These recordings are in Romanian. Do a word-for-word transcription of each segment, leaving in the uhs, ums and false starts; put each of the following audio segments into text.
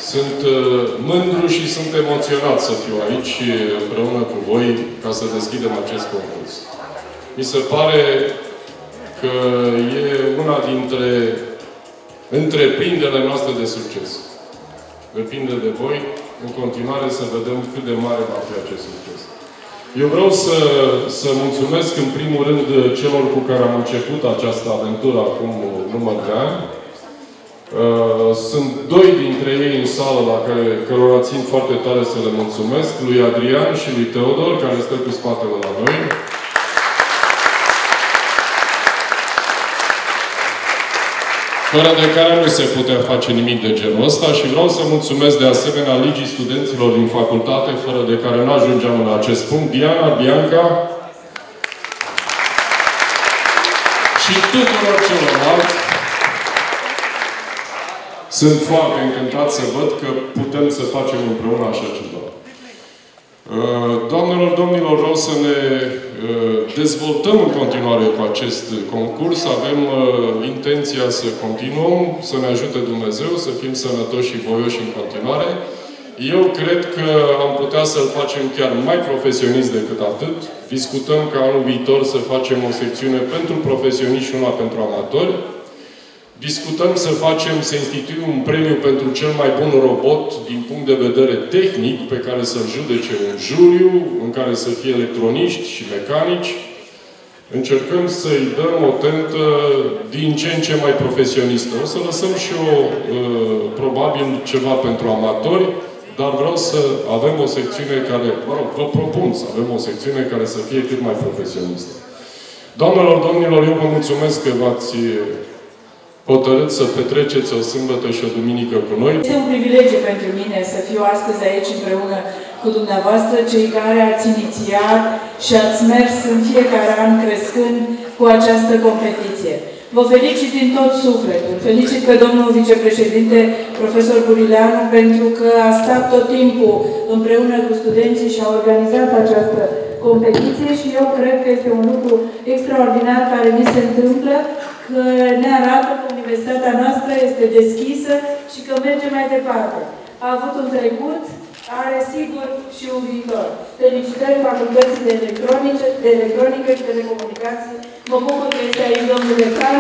Sunt mândru și sunt emoționat să fiu aici împreună cu voi ca să deschidem acest concurs. Mi se pare că e una dintre întreprinderile noastre de succes. Depinde de voi, în continuare, să vedem cât de mare va fi acest succes. Eu vreau să, să mulțumesc în primul rând celor cu care am început această aventură acum număr de ani. Sunt doi dintre ei în sală la care, cărora țin foarte tare să le mulțumesc, lui Adrian și lui Teodor, care stă cu spatele la noi. Fără de care nu se putea face nimic de genul ăsta și vreau să mulțumesc de asemenea Ligii Studenților din facultate, fără de care nu ajungeam în acest punct, Diana, Bianca și tuturor celorlalți. Sunt foarte încântat să văd că putem să facem împreună așa ceva. Doamnelor, domnilor, vreau să ne dezvoltăm în continuare cu acest concurs. Avem intenția să continuăm, să ne ajute Dumnezeu, să fim sănătoși și voioși în continuare. Eu cred că am putea să-l facem chiar mai profesionist decât atât. Discutăm ca anul viitor să facem o secțiune pentru profesioniști și una pentru amatori. Discutăm să facem, să instituim un premiu pentru cel mai bun robot din punct de vedere tehnic, pe care să-l judece un juriu, în care să fie electroniști și mecanici. Încercăm să-i dăm o tentă din ce în ce mai profesionistă. O să lăsăm și o, probabil, ceva pentru amatori, dar vreau să avem o secțiune care, mă rog, vă propun să avem o secțiune care să fie cât mai profesionistă. Doamnelor, domnilor, eu vă mulțumesc că v-ați hotărât să petreceți o sâmbătă și o duminică cu noi. Este un privilegiu pentru mine să fiu astăzi aici împreună cu dumneavoastră, cei care ați inițiat și ați mers în fiecare an crescând cu această competiție. Vă felicit din tot sufletul. Felicit pe domnul vicepreședinte, profesor Burileanu, pentru că a stat tot timpul împreună cu studenții și a organizat această competiție și eu cred că este un lucru extraordinar care mi se întâmplă, că ne arată că universitatea noastră este deschisă și că merge mai departe. A avut un trecut, are sigur și un viitor. Felicitări Facultății de Electronice, de Electronică și Telecomunicații. Mă bucur că este aici domnul decan.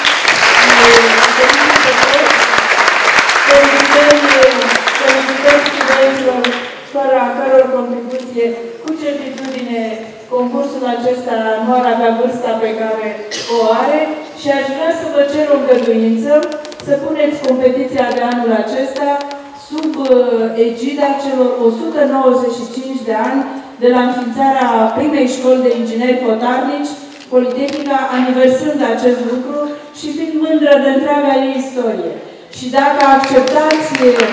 Felicitări, felicitări studenților, fără a căror contribuție, cu certitudine, concursul acesta nu ar avea vârsta pe care o are și aș vrea să vă cer o îngăduință să puneți competiția de anul acesta sub egida celor o sută nouăzeci și cinci de ani de la înființarea primei școli de ingineri potarnici, Politehnica, aniversând acest lucru și fiind mândră de întreaga ei istorie. Și dacă acceptați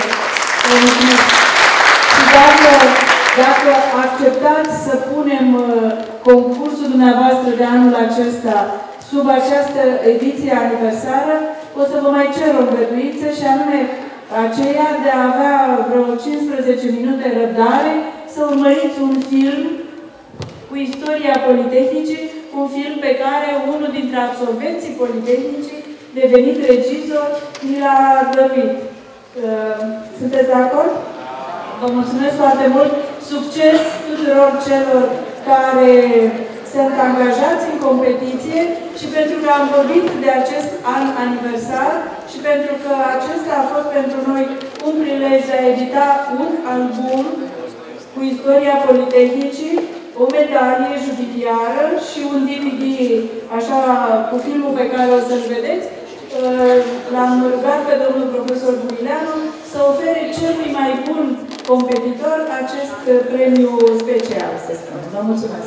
și dacă, dacă acceptați să punem concursul dumneavoastră de anul acesta sub această ediție aniversară, o să vă mai cer o îngăduință și anume aceea de a avea vreo cincisprezece minute răbdare să urmăriți un film cu istoria Politehnicii, un film pe care unul dintre absolvenții Politehnicii, devenit regizor, mi l-a dăruit. Sunteți de acord? Vă mulțumesc foarte mult! Succes tuturor celor care sunt angajați în competiție și pentru că am vorbit de acest an aniversar și pentru că acesta a fost pentru noi un prilej de a edita un album cu istoria Politehnicii, o medalie judiciară și un D V D, așa, cu filmul pe care o să-l vedeți. L-am rugat pe domnul profesor Burileanu să ofere celui mai bun competitor acest premiu special, să spun. Vă mulțumesc!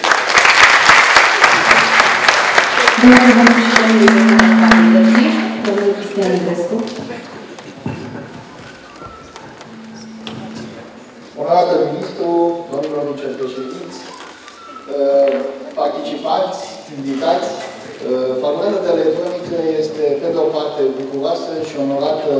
Domnul Cristian Ivescu. Onorată ministru, domnilor vicepreședinți, participanți, invitați, Facultatea de Electronică este, pe de o parte, bucuroasă și onorată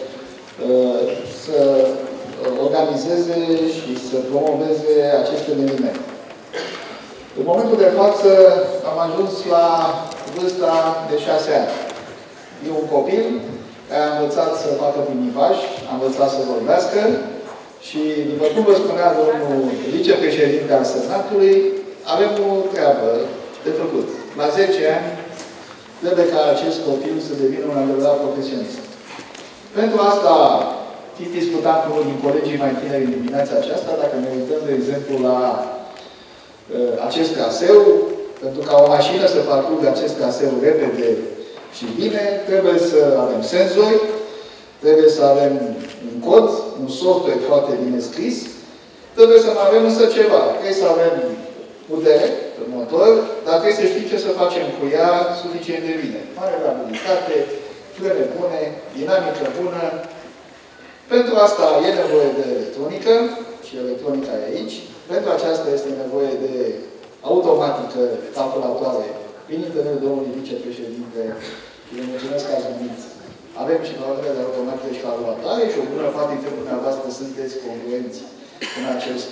să organizeze și să promoveze acest eveniment. În momentul de față am ajuns la vârsta de șase ani. E un copil care a învățat să facă primivaj, a învățat să vorbească și, după cum vă spunea domnul vicepreședinte al Senatului, avem o treabă de făcut. La zece ani trebuie ca acest copil să devină un adevărat profesionist. Pentru asta, fi discutat cu unul din colegii mai tineri în dimineața aceasta, dacă ne uităm, de exemplu, la uh, acest traseu, pentru ca o mașină să parcurgă acest traseu repede și bine, trebuie să avem senzori, trebuie să avem un cod, un software foarte bine scris, trebuie să mai avem însă ceva. Trebuie să avem putere pe motor, dar trebuie să știi ce să facem cu ea suficient de bine. Mare rapidittate, frâne bune, dinamică bună. Pentru asta e nevoie de electronică, și electronica e aici. Pentru aceasta este nevoie de automatică, calculatoare, prin intermediul domnului vicepreședinte, și le mulțumesc că ați venit. Avem și calculatoare de automatică și calculatoare și o bună parte dintre dumneavoastră sunteți concurenți în acest,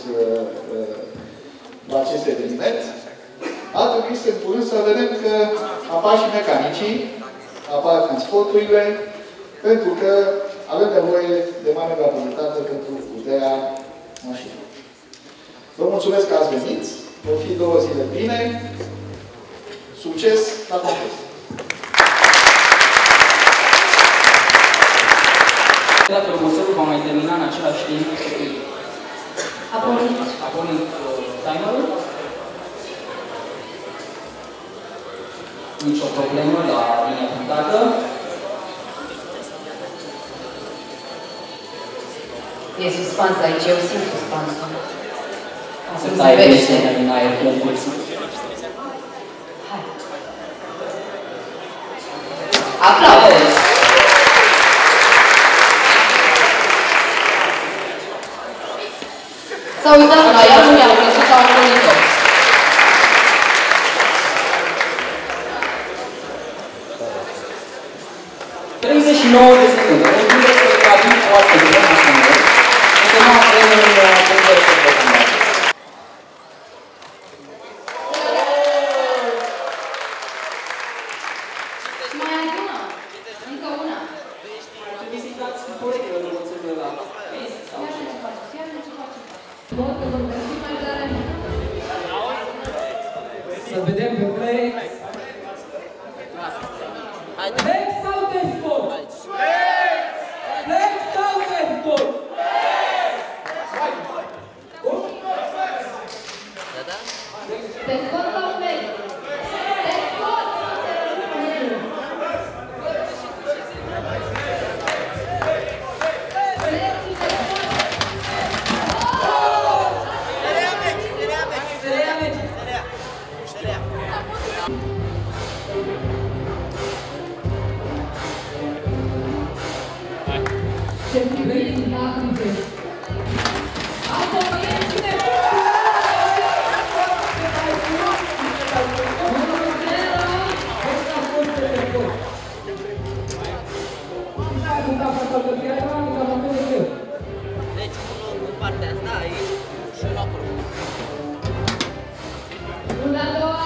la acest eveniment. Ar trebui să curând să vedem că apar și mecanicii, apar transporturile, pentru că avem nevoie de mare rapiditate pentru puterea mașinii. Vă mulțumesc că ați venit. Vor fi două zile bine. Succes la concurs! Dacă următorul va mai termina în același timp, a pornit, a pornit timerul. Nici o problemă la linia punctată. E suspans aici, eu simt suspansul. Se taie tensiunea din aer cu impulsul. Hai! Aplauze! S-a uitat la ea, nu mi-a crezut că au pornit-o. treizeci și nouă de secunde. Un timp respectabil foarte bine, mă spune. Încă nu avem un punct de respectabil. Mai ai una? Încă una? Vizitați colegii în învățările la fizic sau Ia ce face, ia ce face. Bă, că vorbesc mai tare. să vedem pe play. Flex sau despot? Flex sau despot? Despot sau flex? Despot! Deci unul în partea asta aici și unul acolo. Una, doua.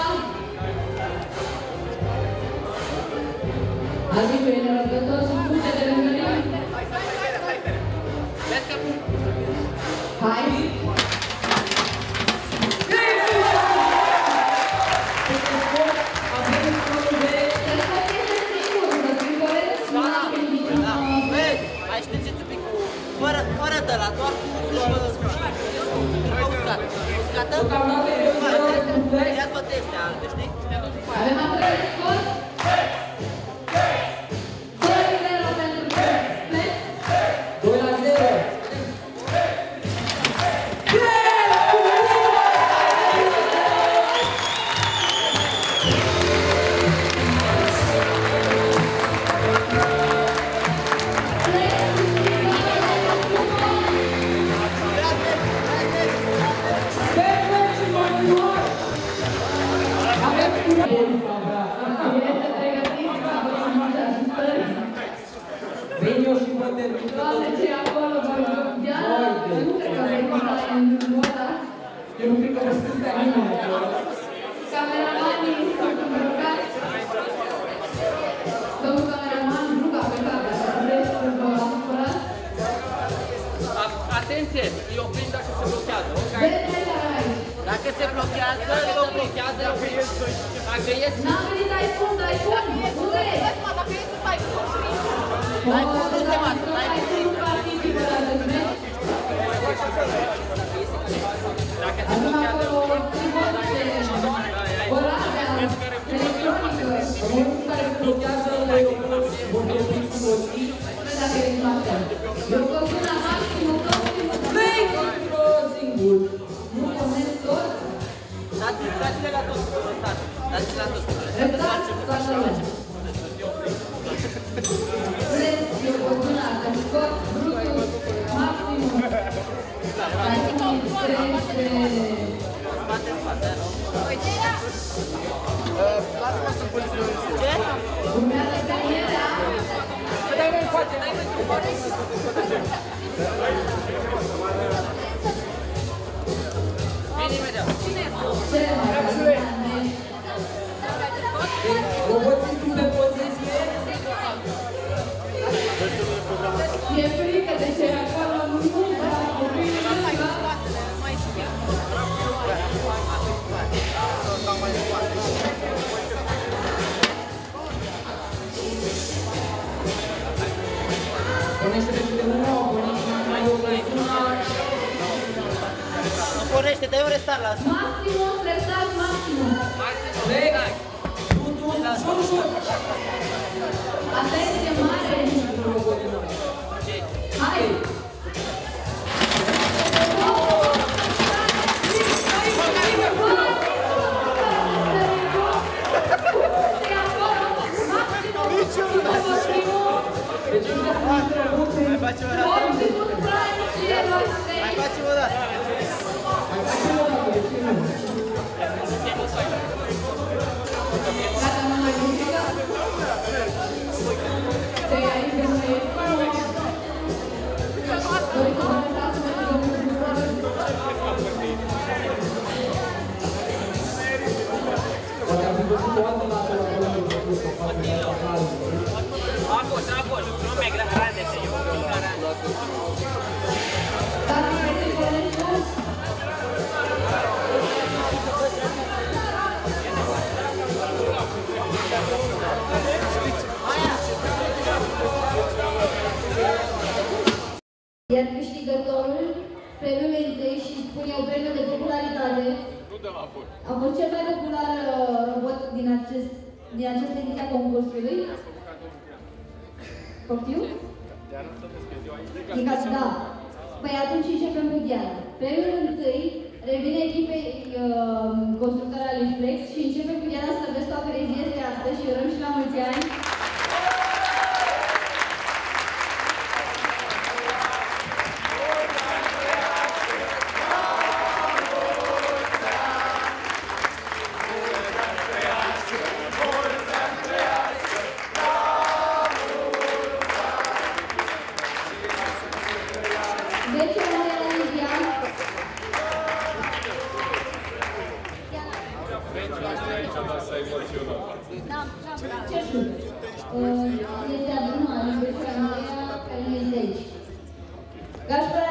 Arbitru e nerăbdător să fuge de lângă ring. Hai! Mai ștergeți un pic cu... Fără, fără de la, doar cu... Uscat. Uscată? Ia-ți-vă teste alte, știi? Avem apoi scor. doi zero pentru Flex. doi la zero. Avem Atenție! Îi oprim dacă se blochează. Dacă se blochează, îl blochează, dacă ies... N-am venit, dai cum, dai cum! Nu vezi! Dacă ies, îți dai cum! Dai cum, este mată, dai cum! Nu participă la document. Dacă se blochează... Orarea electronică, care se blochează la dacă e martea. Eu căzut la maximul trei singur. Nu conesc tot? Dați-le la toți, dați-le la toți. Reptat, așa e. Vreți, eu căzut la că scot brutul maximum. Lasă-mă să poziționez. Ce? Urmează carierea. Dai-mă în față, dai-mă în față. Vine imediat. Cele mai bune. Roboții sunt pe poziție. E frică de ce acolo nu vreau. Nu pornește, dai un restart la asta. Maximum, restart, maximum. Atenție mare. Hai. Mai facem o dată. Mai facem o dată. Gata, nu mai muzică? Te ai de noi. Doi cu mare frață, mai de muzică. Acos, acos, nu mai grande, se eu nu grande. Dar nu mai te pornești? Iar câștigătorul, premiul întâi și spun eu premiul de popularitate, a fost cel mai popular uh, robot din, acest, din această ediție a concursului. Poftiu? Dicați, da. Păi atunci începem cu Diana. Premiul întâi revine echipei uh, constructoare a lui Flex și începem cu Diana să vezi toată rezi este astăzi și urăm și la mulți ani. Este adunarea, este Andreea, care nu este aici. Gașpar